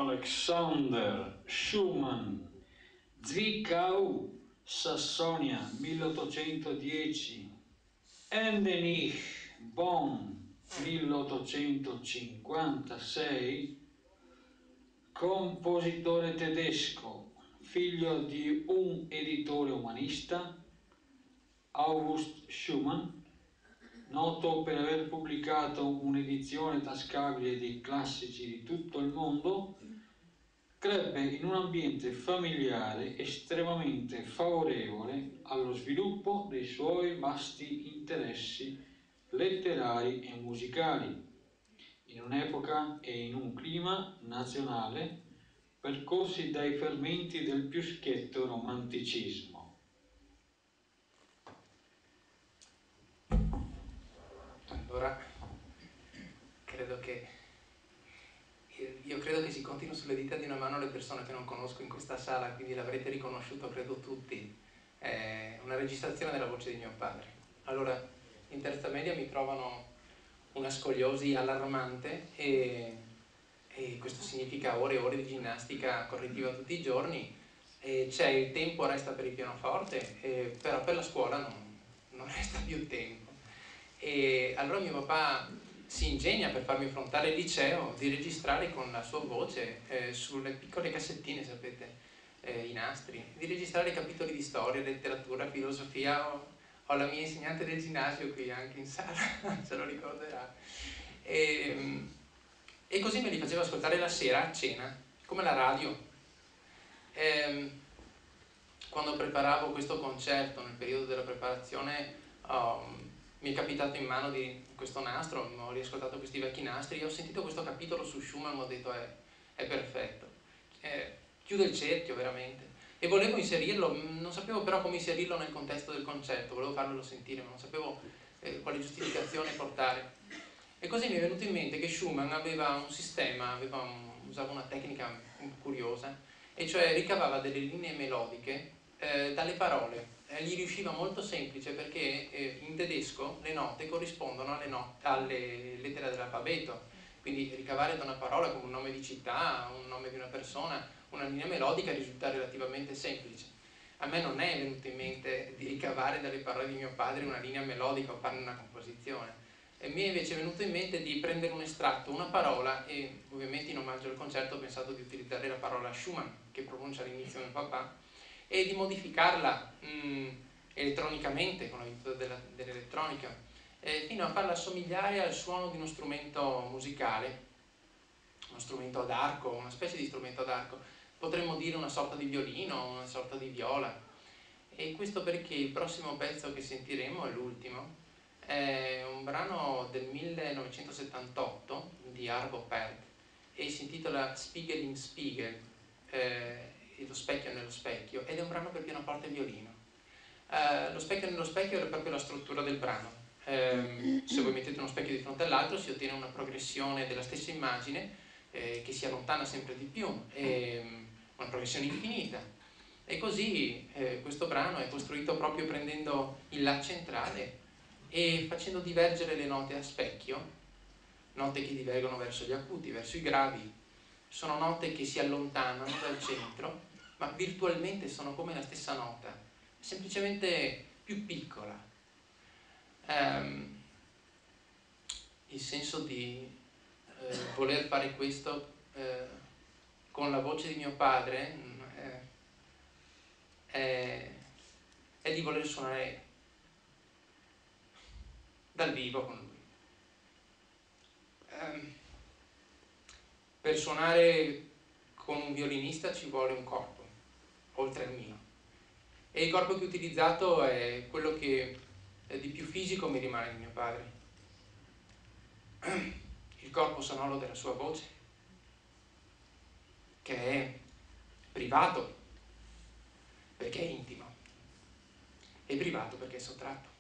Alexander Schumann, Zwickau, Sassonia, 1810, Endenich, Bonn, 1856, compositore tedesco, figlio di un editore umanista, August Schumann, noto per aver pubblicato un'edizione tascabile di classici di tutto il mondo, crebbe in un ambiente familiare estremamente favorevole allo sviluppo dei suoi vasti interessi letterari e musicali, in un'epoca e in un clima nazionale percorsi dai fermenti del più schietto romanticismo. Allora, io credo che si continui sulle dita di una mano le persone che non conosco in questa sala, quindi l'avrete riconosciuto, credo tutti. È una registrazione della voce di mio padre. Allora, in terza media mi trovano una scoliosi allarmante e questo significa ore e ore di ginnastica correttiva tutti i giorni. C'è il tempo, resta per il pianoforte, però per la scuola non resta più tempo. E allora mio papà si ingegna per farmi affrontare il liceo di registrare con la sua voce sulle piccole cassettine, sapete, i nastri, di registrare capitoli di storia, letteratura, filosofia. Ho la mia insegnante del ginnasio qui anche in sala, se lo ricorderà. E così me li faceva ascoltare la sera a cena, come la radio. Quando preparavo questo concerto, nel periodo della preparazione, mi è capitato in mano di questo nastro, ho riascoltato questi vecchi nastri e ho sentito questo capitolo su Schumann, ho detto è perfetto, chiude il cerchio veramente. E volevo inserirlo, non sapevo però come inserirlo nel contesto del concerto, volevo farmelo sentire, ma non sapevo quale giustificazione portare. E così mi è venuto in mente che Schumann aveva un sistema, usava una tecnica curiosa, e cioè ricavava delle linee melodiche dalle parole. Gli riusciva molto semplice perché in tedesco le note corrispondono alle lettere dell'alfabeto, quindi ricavare da una parola come un nome di città, un nome di una persona, una linea melodica risulta relativamente semplice. A me non è venuto in mente di ricavare dalle parole di mio padre una linea melodica o farne una composizione. E mi è invece venuto in mente di prendere un estratto, una parola, e ovviamente in omaggio al concerto ho pensato di utilizzare la parola Schumann, che pronuncia all'inizio mio papà, e di modificarla elettronicamente, con l'aiuto dell'elettronica, fino a farla assomigliare al suono di uno strumento musicale, uno strumento ad arco, una specie di strumento ad arco, potremmo dire una sorta di violino, una sorta di viola. E questo perché il prossimo pezzo che sentiremo, è l'ultimo, è un brano del 1978 di Arvo Pärt e si intitola Spiegel in Spiegel, lo specchio nello specchio, ed è un brano per pianoforte e violino. Lo specchio nello specchio è proprio la struttura del brano. Se voi mettete uno specchio di fronte all'altro si ottiene una progressione della stessa immagine che si allontana sempre di più, una progressione infinita. E così questo brano è costruito proprio prendendo il La centrale e facendo divergere le note a specchio, note che divergono verso gli acuti, verso i gravi. Sono note che si allontanano dal centro, ma virtualmente sono come la stessa nota, semplicemente più piccola. Il senso di voler fare questo con la voce di mio padre è di voler suonare dal vivo con lui. Per suonare con un violinista ci vuole un corpo, oltre al mio. E il corpo che ho utilizzato è quello che di più fisico mi rimane di mio padre. Il corpo sonoro della sua voce, che è privato perché è intimo, e privato perché è sottratto.